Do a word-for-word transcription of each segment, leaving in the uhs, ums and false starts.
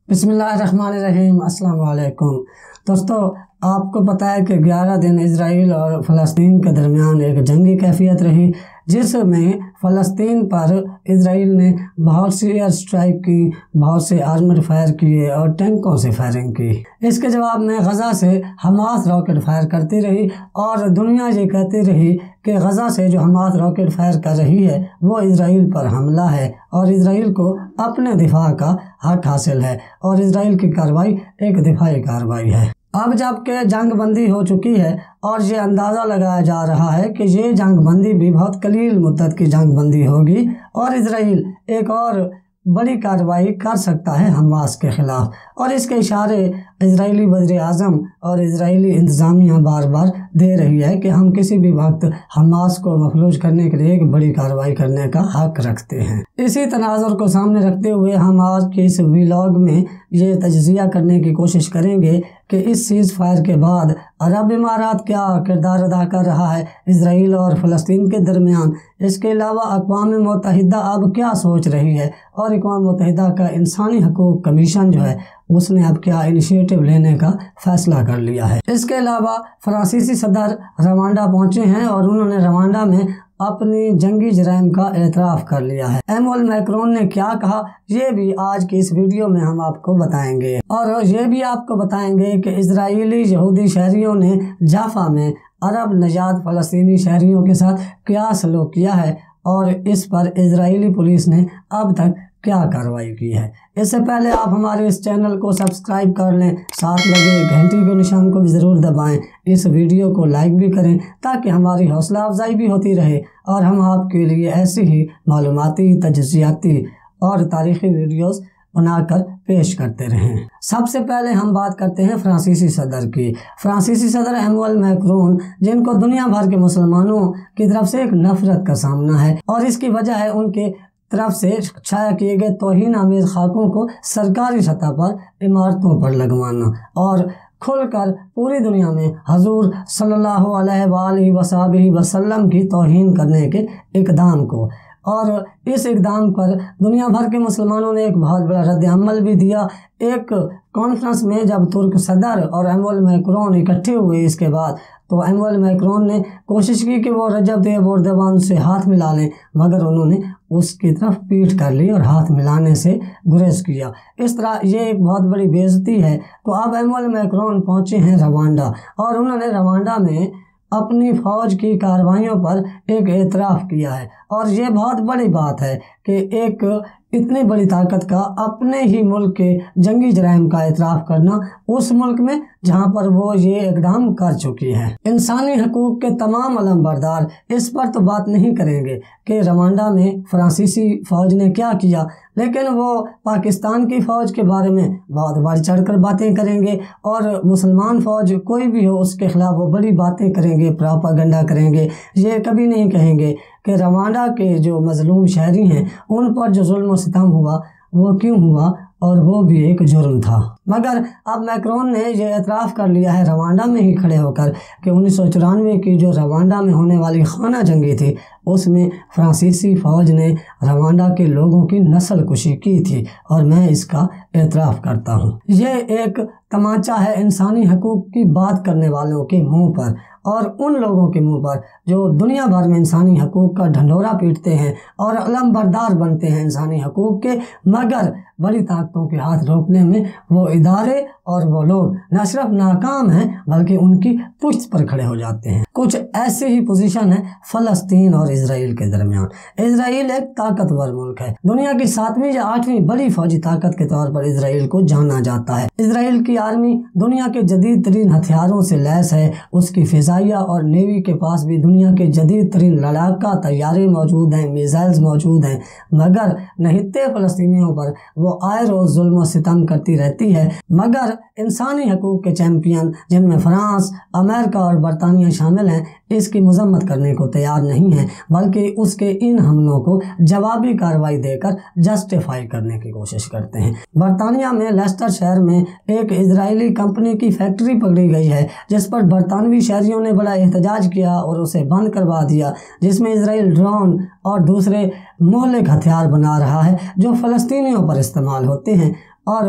बिस्मिल्लाहिर्रहमानिर्रहीम। अस्सलाम वालेकुम दोस्तों, आपको पता है कि ग्यारह दिन इजराइल और फ़लस्तीन के दरमियान एक जंगी कैफियत रही, जिसमें फ़लस्तीन पर इजराइल ने बहुत सी एयर स्ट्राइक की, बहुत से आर्मड फायर किए और टैंकों से फायरिंग की। इसके जवाब में गज़ा से हमास रॉकेट फायर करती रही और दुनिया ये कहती रही कि गज़ा से जो हमास रॉकेट फायर कर रही है वो इजराइल पर हमला है और इजराइल को अपने दिफा का हक हासिल है और इजराइल की कार्रवाई एक दिफाई कार्रवाई है। अब जबकि जंग बंदी हो चुकी है और ये अंदाज़ा लगाया जा रहा है कि ये जंग बंदी भी बहुत कलील मुद्दत की जंग बंदी होगी और इजराइल एक और बड़ी कार्रवाई कर सकता है हमास के ख़िलाफ़, और इसके इशारे इजरायली वज़ीर आज़म और इजरायली इंतज़ामिया बार बार दे रही है कि हम किसी भी वक्त हमास को मफलूज करने के लिए एक बड़ी कार्रवाई करने का हक रखते हैं। इसी तनाज़ुर को सामने रखते हुए हम आज के इस व्लॉग में ये तजज़िया करने की कोशिश करेंगे कि इस सीज़ फायर के बाद अरब इमारात क्या किरदार अदा कर रहा है इजराइल और फ़लस्तीन के दरमियान। इसके अलावा अक़वाम मुत्तहिदा अब क्या सोच रही है और अक़वाम मुत्तहिदा का इंसानी हकूक़ कमीशन जो है उसने अब क्या इनिशिएटिव लेने का फैसला कर लिया है। इसके अलावा फ्रांसीसी सदर रवांडा पहुंचे हैं और उन्होंने रवांडा में अपनी जंगी जराइम का एतराफ़ कर लिया है। एमुअल मैक्रोन ने क्या कहा ये भी आज की इस वीडियो में हम आपको बताएंगे, और ये भी आपको बताएंगे कि इजरायली यहूदी शहरियों ने जाफा में अरब नजात फ़लस्तीनी शहरियों के साथ क्या सलूक किया है और इस पर इजरायली पुलिस ने अब तक क्या कार्रवाई की है। इससे पहले आप हमारे इस चैनल को सब्सक्राइब कर लें, साथ लगे घंटी के निशान को भी ज़रूर दबाएं, इस वीडियो को लाइक भी करें ताकि हमारी हौसला अफजाई भी होती रहे और हम आपके लिए ऐसी ही मालूमाती, तजज़ियाती और तारीख़ी वीडियोस बनाकर पेश करते रहें। सबसे पहले हम बात करते हैं फ्रांसीसी सदर की। फ्रांसीसी सदर एमुअल मैक्रोन, जिनको दुनिया भर के मुसलमानों की तरफ से एक नफ़रत का सामना है और इसकी वजह है उनके तरफ से छाया किए गए तौहीन आमेज़ खाकों को सरकारी सतह पर इमारतों पर लगवाना और खुलकर पूरी दुनिया में हजूर सल्लल्लाहु अलैहि वसल्लम की तौहीन करने के इक़दाम को, और इस इक़दाम पर दुनिया भर के मुसलमानों ने एक बहुत बड़ा रद्द अमल भी दिया। एक कॉन्फ्रेंस में जब तुर्क सदर और एमुअल मैक्रोन इकट्ठे हुए इसके बाद, तो एमुअल मैक्रोन ने कोशिश की कि वो रजब तैयब एर्दोगान से हाथ मिला लें, मगर उन्होंने उसकी तरफ पीठ कर ली और हाथ मिलाने से गुरेज किया। इस तरह ये एक बहुत बड़ी बेइज्जती है। तो अब एमुअल मैक्रोन पहुँचे हैं रवांडा और उन्होंने रवांडा में अपनी फ़ौज की कार्रवाइयों पर एक एतराफ़ किया है, और ये बहुत बड़ी बात है कि एक इतनी बड़ी ताकत का अपने ही मुल्क के जंगी जराइम का एतराफ़ करना, उस मुल्क में जहाँ पर वो ये इक़दाम कर चुकी है। इंसानी हकूक़ के तमाम अलमबरदार इस पर तो बात नहीं करेंगे कि रवांडा में फ्रांसीसी फ़ौज ने क्या किया, लेकिन वो पाकिस्तान की फ़ौज के बारे में बहुत बढ़ चढ़ कर बातें करेंगे और मुसलमान फ़ौज कोई भी हो उसके ख़िलाफ़ वो बड़ी बातें करेंगे, प्रोपेगेंडा करेंगे। ये कभी नहीं कहेंगे कि रवांडा के जो मज़लूम शहरी हैं उन पर जो जुल्म सितम हुआ वो क्यों हुआ और वो भी एक जुर्म था। मगर अब मैक्रोन ने यह एतराफ़ कर लिया है रवांडा में ही खड़े होकर कि उन्नीस सौ चौरानवे की जो रवांडा में होने वाली खाना जंगी थी उसमें फ्रांसीसी फ़ौज ने रवांडा के लोगों की नस्ल कुशी की थी और मैं इसका एतराफ़ करता हूँ। ये एक तमाचा है इंसानी हकूक़ की बात करने वालों के मुंह पर और उन लोगों के मुंह पर जो दुनिया भर में इंसानी हकूक़ का ढंढोरा पीटते हैं और अलमबरदार बनते हैं इंसानी हकूक़ के, मगर बड़ी ताकतों के हाथ रोकने में वो इदारे और वो लोग न सिर्फ नाकाम हैं बल्कि उनकी पुश्त पर खड़े हो जाते हैं। कुछ ऐसी ही पोजीशन है फ़लस्तीन और इजराइल के दरमियान। इजराइल एक ताकतवर मुल्क है, दुनिया की सातवीं या आठवीं बड़ी फौजी ताकत के तौर पर इजराइल को जाना जाता है। इजराइल की आर्मी दुनिया के जदीद तरीन हथियारों से लैस है, उसकी फ़िज़ाइया और नेवी के पास भी दुनिया के जदीद तरीन लड़ाका तैयारे मौजूद हैं, मिसाइल्स मौजूद हैं, मगर नहित्ते फ़लस्तीनियों पर वो आए रोज़ जुल्म सितम करती रहती है। मगर इंसानी हकूक़ के चैम्पियन जिनमें फ्रांस, अमेरिका और बरतानिया शामिल हैं इसकी मजम्मत करने को तैयार नहीं है, बल्कि उसके इन हमलों को जवाबी कार्रवाई देकर जस्टिफाई करने की कोशिश करते हैं। बरतानिया में लेस्टर शहर में एक इजरायली कंपनी की फैक्ट्री पकड़ी गई है जिस पर बरतानवी शहरियों ने बड़ा एहतजाज किया और उसे बंद करवा दिया, जिसमें इजराइल ड्रोन और दूसरे मोहलिक हथियार बना रहा है जो फ़लस्तीनियों पर इस्तेमाल होते हैं। और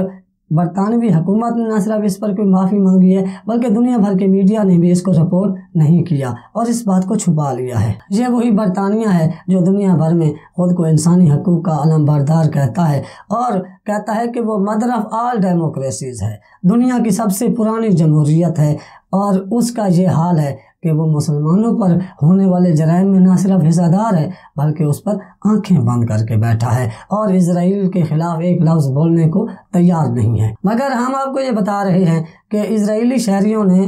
برطانوی حکومت نے نہ صرف اس پر کوئی معافی مانگی ہے بلکہ دنیا بھر کے میڈیا نے بھی اس کو رپورٹ نہیں کیا اور اس بات کو چھپا لیا ہے۔ یہ وہی برطانیہ ہے جو دنیا بھر میں خود کو انسانی حقوق کا علم بردار کہتا ہے اور کہتا ہے کہ وہ مدر آف آل ڈیموکریسیز ہے، دنیا کی سب سے پرانی جمہوریت ہے، اور اس کا یہ حال ہے کہ وہ مسلمانوں پر ہونے والے جرائم میں نہ صرف حصہ دار ہے بلکہ اس پر آنکھیں بند کر کے بیٹھا ہے اور اسرائیل کے خلاف ایک لفظ بولنے کو تیار نہیں ہے۔ مگر ہم آپ کو یہ بتا رہے ہیں کہ اسرائیلی شہریوں نے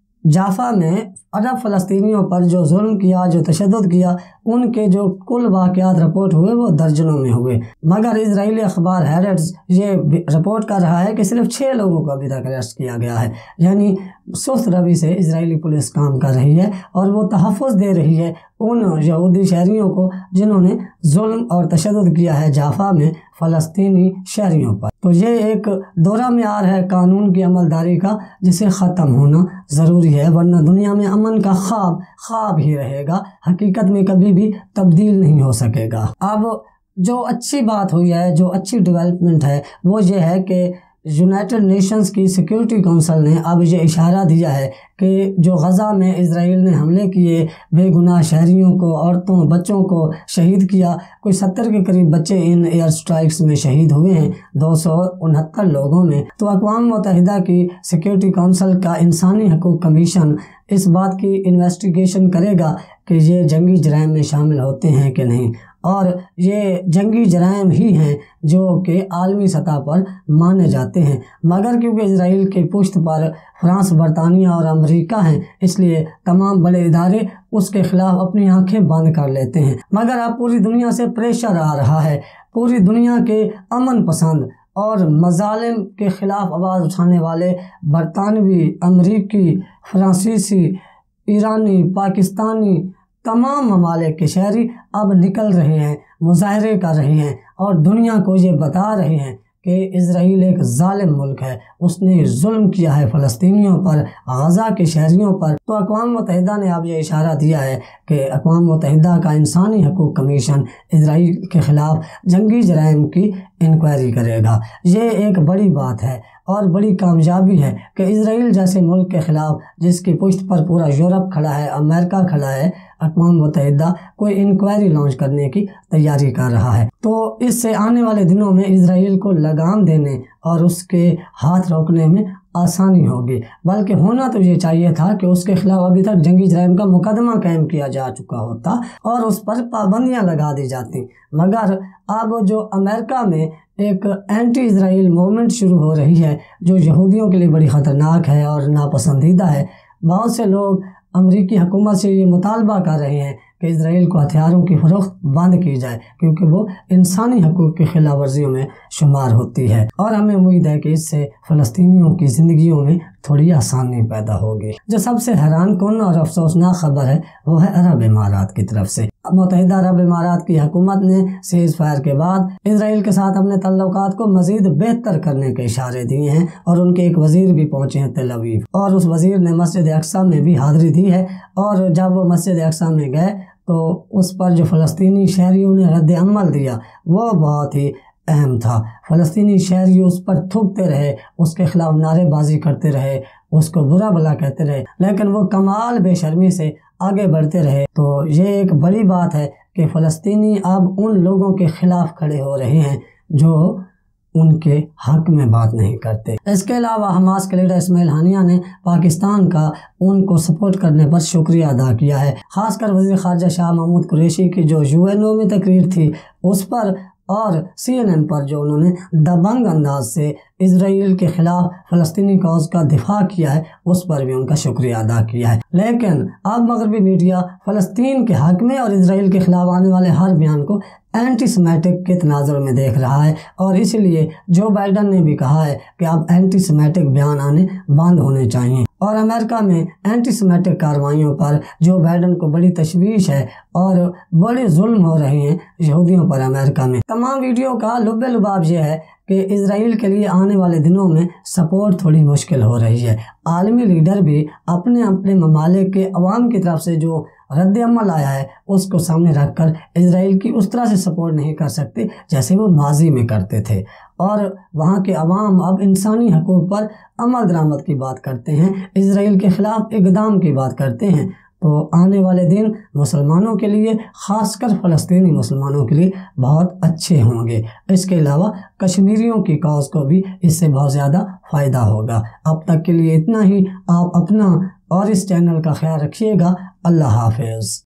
جافا میں عرب فلسطینیوں پر جو ظلم کیا، جو تشدد کیا، ان کے جو کل واقعات رپورٹ ہوئے وہ درجنوں میں ہوئے، مگر اسرائیلی اخبار ہیرٹز یہ رپورٹ کر رہا ہے کہ صرف چھ لوگوں کو ابھی تک اریسٹ کیا گیا ہے۔ یعنی سست روی سے اسرائیلی پولیس کام کر رہی ہے اور وہ تحفظ دے رہی ہے ان یہودی شہریوں کو جنہوں نے ظلم اور تشدد کیا ہے جافا میں فلسطینی شہریوں پر۔ تو یہ ایک دورہ معیار ہے قانون کی عملداری کا جسے ختم ہونا ضروری ہے، ورنہ دنیا میں امن کا خواب خواب ہی رہے گا، حقیقت میں کبھی بھی تبدیل نہیں ہو سکے گا۔ اب جو اچھی بات ہوئی ہے، جو اچھی ڈیولپمنٹ ہے وہ یہ ہے کہ یونائٹڈ نیشنز کی سیکیورٹی کونسل نے اب یہ اشارہ دیا ہے کہ جو غزہ میں اسرائیل نے حملے کیے، بے گناہ شہریوں کو، عورتوں، بچوں کو شہید کیا، کوئی ستر کے قریب بچے ان ایئر سٹرائکس میں شہید ہوئے ہیں دو سو انہتر لوگوں میں، تو اقوام متحدہ کی سیکیورٹی کونسل کا انسانی حقوق کمیشن اس بات کی انویسٹیگیشن کرے گا کہ یہ جنگی جرائم میں شامل ہوتے ہیں کہ نہیں، اور یہ جنگی جرائم ہی ہیں جو کہ عالمی سطح پر مانے جاتے ہیں، مگر کیونکہ اسرائیل کے پشت پر فرانس، برطانیہ اور امریکہ ہیں اس لیے تمام بڑے ادارے اس کے خلاف اپنی آنکھیں بند کر لیتے ہیں۔ مگر اب پوری دنیا سے پریشر آ رہا ہے، پوری دنیا کے امن پسند اور مظالم کے خلاف آواز اٹھانے والے برطانوی، امریکی، فرانسیسی، ایرانی، پاکستانی تمام ممالک کے شہری اب نکل رہے ہیں، مظاہرے کر رہے ہیں اور دنیا کو یہ بتا رہے ہیں کہ اسرائیل ایک ظالم ملک ہے، اس نے ظلم کیا ہے فلسطینیوں پر، غزہ کے شہریوں پر۔ تو اقوام متحدہ نے اب یہ اشارہ دیا ہے کہ اقوام متحدہ کا انسانی حقوق کمیشن اسرائیل کے خلاف جنگی جرائم کی انکوائری کرے گا۔ یہ ایک بڑی بات ہے اور بڑی کامیابی ہے کہ اسرائیل جیسے ملک کے خلاف جس کی پشت پر پورا یورپ کھڑا ہے، امریکہ کھڑا ہے، اقوام متحدہ کوئی انکوائری لانچ کرنے کی تیاری کر رہا ہے۔ تو اس سے آنے والے دنوں میں اسرائیل کو لگام دینے اور اس کے ہاتھ روکنے میں آسانی ہوگی، بلکہ ہونا تو یہ چاہیے تھا کہ اس کے خلاف ابھی تک جنگی جرائم کا مقدمہ قائم کیا جا چکا ہوتا اور اس پر پابندیاں لگا دی جاتی، مگر اب جو امریکہ میں ایک اینٹی اسرائیل موومنٹ شروع ہو رہی ہے جو یہودیوں کے لیے بڑی خطرناک ہے اور ناپسندیدہ ہے، بہت سے لوگ امریکی حکومت سے یہ مطالبہ کر رہے ہیں کہ اسرائیل کو ہتھیاروں کی فروخت بند کی جائے کیونکہ وہ انسانی حقوق کی خلاف ورزیوں میں شمار ہوتی ہے، اور ہمیں امید ہے کہ اس سے فلسطینیوں کی زندگیوں میں تھوڑی آسانی پیدا ہوگی۔ جو سب سے حیران کن اور افسوسناک خبر ہے وہ ہے عرب امارات کی طرف سے۔ متحدہ عرب امارات کی حکومت نے سیز فائر کے بعد اسرائیل کے ساتھ اپنے تعلقات کو مزید بہتر کرنے کے اشارے دیے ہیں اور ان کے ایک وزیر بھی پہنچے ہیں تل ابیب، اور اس وزیر نے مسجد اقصیٰ میں بھی حاضری دی ہے، اور جب وہ مسجد اقصیٰ میں گئے تو اس پر جو فلسطینی شہریوں نے رد عمل دیا وہ بہت ہی اہم تھا۔ فلسطینی شہری اس پر تھوکتے رہے، اس کے خلاف نعرے بازی کرتے رہے، اس کو برا بھلا کہتے رہے، لیکن وہ کمال بے شرمی سے آگے بڑھتے رہے۔ تو یہ ایک بڑی بات ہے کہ فلسطینی اب ان لوگوں کے خلاف کھڑے ہو رہے ہیں جو ان کے حق میں بات نہیں کرتے۔ اس کے علاوہ حماس کے لیڈر اسماعیل ہانیہ نے پاکستان کا ان کو سپورٹ کرنے پر شکریہ ادا کیا ہے، خاص کر وزیر خارجہ شاہ محمود قریشی کی جو یو این او میں تقریر تھی اس پر، اور سی این این پر جو انہوں نے دبنگ انداز سے اسرائیل کے خلاف فلسطینی کاز کا دفاع کیا ہے اس پر بھی ان کا شکریہ ادا کیا ہے۔ لیکن اب مغربی میڈیا فلسطین کے حق میں اور اسرائیل کے خلاف آنے والے ہر بیان کو اینٹی سیمیٹک کے تناظر میں دیکھ رہا ہے، اور اس لیے جو بائیڈن نے بھی کہا ہے کہ اب اینٹی سیمیٹک بیان آنے بند ہونے چاہیے، اور امریکہ میں اینٹی سیمیٹک کارروائیوں پر جو بائیڈن کو بڑی تشویش ہے اور بڑے ظلم ہو رہے ہیں یہودیوں پر امریکہ میں۔ تمام ویڈیو کا لب لباب یہ ہے کہ اسرائیل کے لیے آنے والے دنوں میں سپورٹ تھوڑی مشکل ہو رہی ہے۔ عالمی لیڈر بھی اپنے اپنے ممالک کے عوام کی طرف سے جو رد عمل آیا ہے اس کو سامنے رکھ کر اسرائیل کی اس طرح سے سپورٹ نہیں کر سکتے جیسے وہ ماضی میں کرتے تھے، اور وہاں کے عوام اب انسانی حقوق پر عمل درآمد کی بات کرتے ہیں، اسرائیل کے خلاف اقدام کی بات کرتے ہیں۔ تو آنے والے دن مسلمانوں کے لیے، خاص کر فلسطینی مسلمانوں کے لیے بہت اچھے ہوں گے۔ اس کے علاوہ کشمیریوں کی کاز کو بھی اس سے بہت زیادہ فائدہ ہوگا۔ اب تک کے لیے اتنا ہی۔ آپ اپنا اور اس چینل کا خیال رکھیے گا۔ اللہ حافظ۔